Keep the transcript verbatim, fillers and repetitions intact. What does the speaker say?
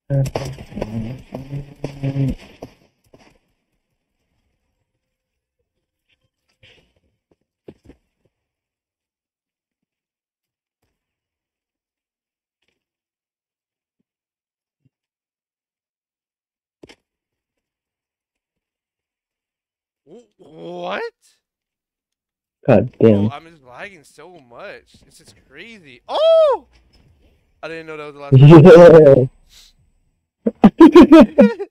What? God Bro, damn. I'm just lagging so much. It's just crazy. Oh! I didn't know that was the last one. Yeah.